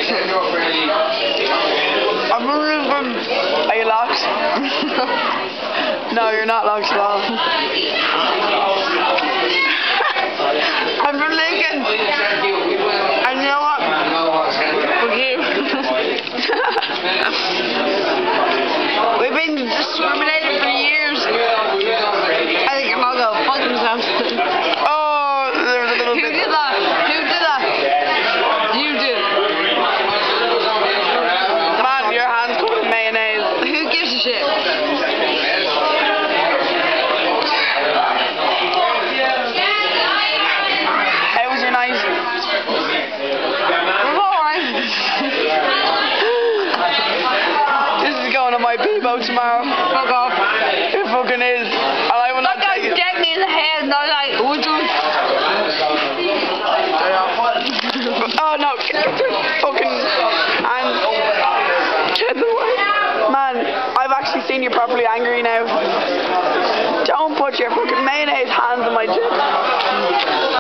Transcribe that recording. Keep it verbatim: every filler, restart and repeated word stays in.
I'm moving from... Are you locked? No, you're not locked at all. I'm from Lincoln. And you know what? Fuck you. We've been discriminated for years. I think I'm gonna go fuck himself. Oh, there was a little Who bit. did that? Who did that? You did. Man, your hand's covered in mayonnaise. Who gives a shit? How was your night? It was alright. This is going on my Bebo tomorrow. Fuck off. It fucking is. And I will not That guy take it. decked me in the head and I was like, would you? Oh no, fucking and get away. Man, I've actually seen you properly angry now. Don't put your fucking mayonnaise hands on my chip.